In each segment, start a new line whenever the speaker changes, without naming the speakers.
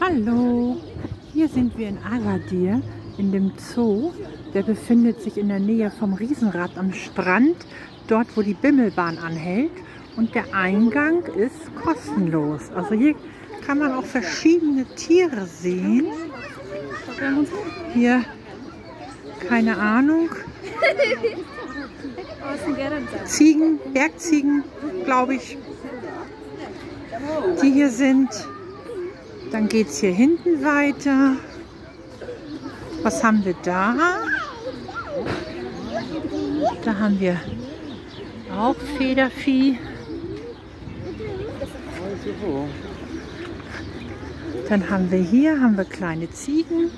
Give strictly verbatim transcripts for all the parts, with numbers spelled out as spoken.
Hallo, hier sind wir in Agadir in dem Zoo. Der befindet sich in der Nähe vom Riesenrad am Strand, dort wo die Bimmelbahn anhält. Und der Eingang ist kostenlos. Also hier kann man auch verschiedene Tiere sehen. Hier, keine Ahnung, Ziegen, Bergziegen, glaube ich, die hier sind. Dann geht es hier hinten weiter. Was haben wir da? Da haben wir auch Federvieh. Dann haben wir hier haben wir kleine Ziegen.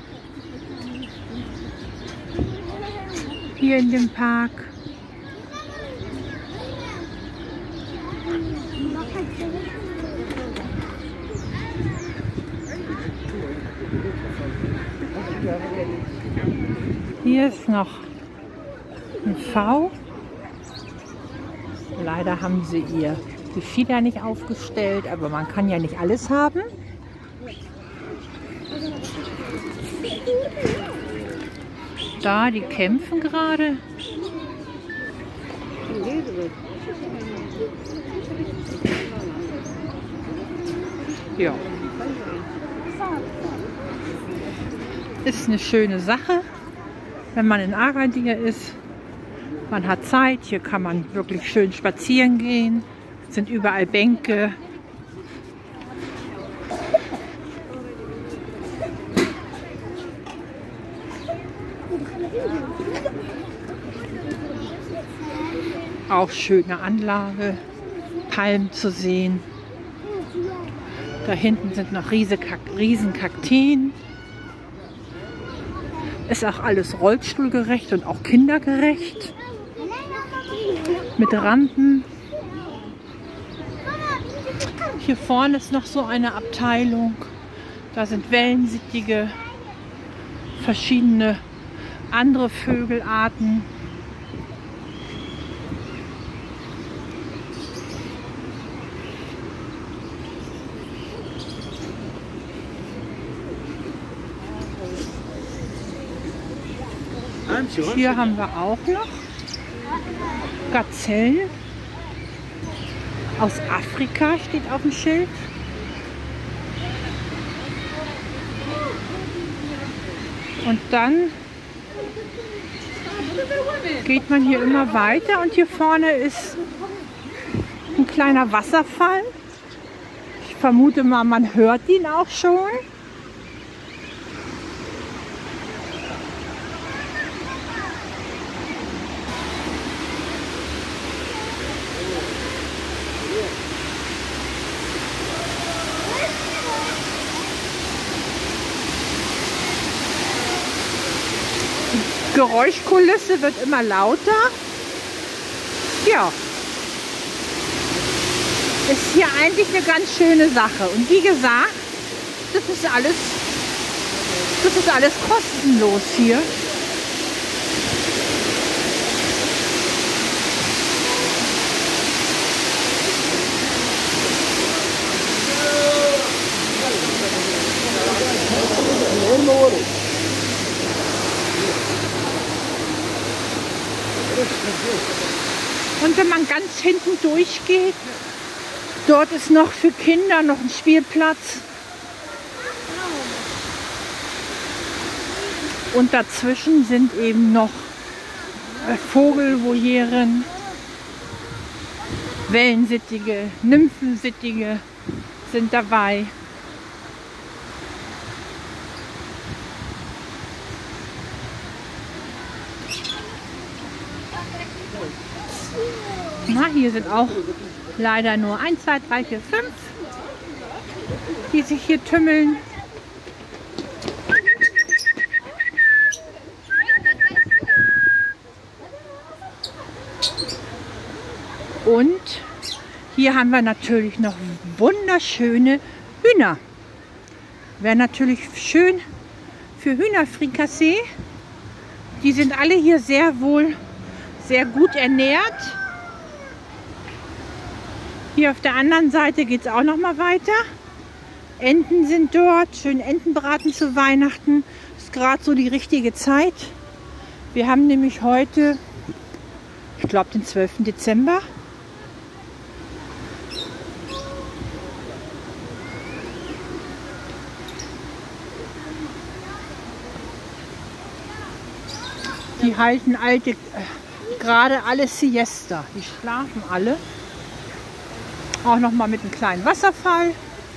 Hier in dem Park. Hier ist noch ein V. Leider haben sie ihr Gefieder nicht aufgestellt, aber man kann ja nicht alles haben. Da, die kämpfen gerade. Ja. Ist eine schöne Sache, wenn man in Agadir ist. Man hat Zeit, hier kann man wirklich schön spazieren gehen. Es sind überall Bänke. Auch schöne Anlage, Palmen zu sehen. Da hinten sind noch riesen Kakteen. Ist auch alles rollstuhlgerecht und auch kindergerecht. Mit Rampen. Hier vorne ist noch so eine Abteilung. Da sind Wellensittige, verschiedene andere Vögelarten. Hier haben wir auch noch Gazellen. Aus Afrika steht auf dem Schild. Und dann geht man hier immer weiter und hier vorne ist ein kleiner Wasserfall. Ich vermute mal, man hört ihn auch schon. Die Geräuschkulisse wird immer lauter. Ja, ist hier eigentlich eine ganz schöne Sache. Und wie gesagt, das ist alles, das ist alles kostenlos hier. Und wenn man ganz hinten durchgeht, dort ist noch für Kinder noch ein Spielplatz. Und dazwischen sind eben noch Vogelvolieren, Wellensittige, Nymphensittige sind dabei. Na, hier sind auch leider nur eins, zwei, drei, vier, fünf, die sich hier tümmeln. Und hier haben wir natürlich noch wunderschöne Hühner. Wäre natürlich schön für Hühnerfrikassee. Die sind alle hier sehr wohl, sehr gut ernährt. Hier auf der anderen Seite geht es auch noch mal weiter. Enten sind dort. Schön Entenbraten zu Weihnachten. Ist gerade so die richtige Zeit. Wir haben nämlich heute, ich glaube, den zwölften Dezember. Die halten alte, äh, gerade alle Siesta. Die schlafen alle. Auch noch mal mit einem kleinen Wasserfall.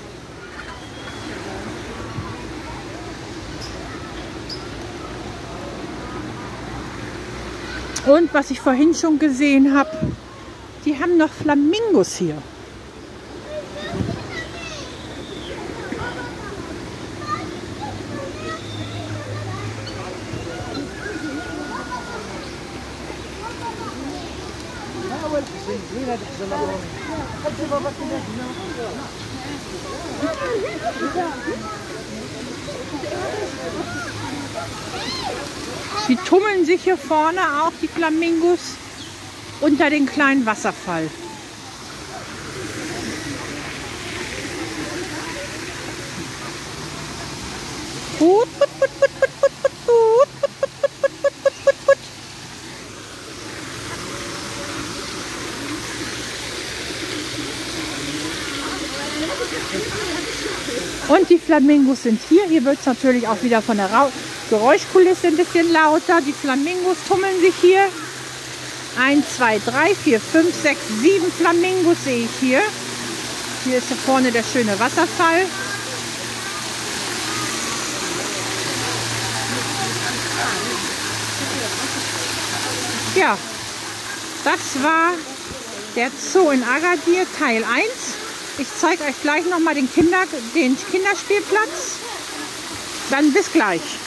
Und was ich vorhin schon gesehen habe, die haben noch Flamingos hier. Sie tummeln sich hier vorne auch, die Flamingos, unter den kleinen Wasserfall. Put, put, put, put, put, put, put, put, put, put, put, put. Und die Flamingos sind hier. Hier wird es natürlich auch wieder von der Ra Geräuschkulisse ein bisschen lauter. Die Flamingos tummeln sich hier. eins, zwei, drei, vier, fünf, sechs, sieben Flamingos sehe ich hier. Hier ist hier vorne der schöne Wasserfall. Ja, das war der Zoo in Agadir Teil eins. Ich zeige euch gleich noch mal den, Kinder, den Kinderspielplatz. Dann bis gleich.